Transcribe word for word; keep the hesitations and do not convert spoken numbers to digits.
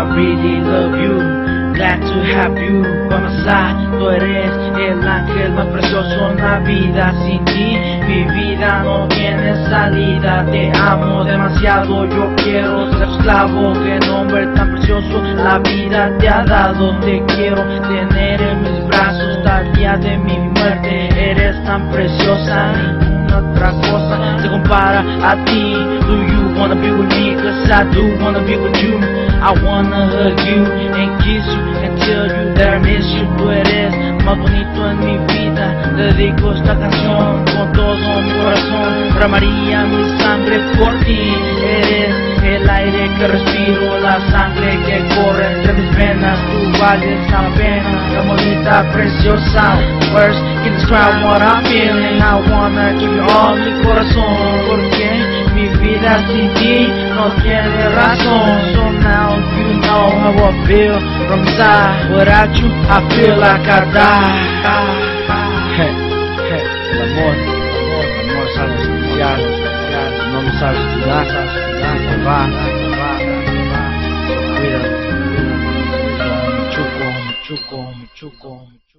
really love you, glad to have you by my side. Tú eres el ángel más precioso en la vida. Sin ti mi vida no tiene salida. Te amo demasiado, yo quiero ser esclavo. Qué nombre tan precioso la vida te ha dado. Te quiero tener en mis brazos hasta el día de mi muerte. Eres tan preciosa, ninguna otra cosa se compara a ti. Do you wanna be with me? Cause I do wanna be with you. I wanna hug you and kiss you and tell you that I miss you. Tú eres más bonito en mi vida. Te dedico esta canción con todo mi corazón. Derramaría mi sangre por ti. Eres el aire que respiro, la sangre que corre entre mis venas. Tú vales la pena, la bonita, preciosa. Words can describe what I'm feeling. I wanna give you all mi corazón, porque mi vida sin ti no tiene razón. So now you know how I feel from inside. Without you I feel like I die. Hey, hey, el amor, el amor, el amor es algo especial. No me sabes cuidar, te va, te va, te va. Cuida, cuida, me chuco, me chuco, me chuco.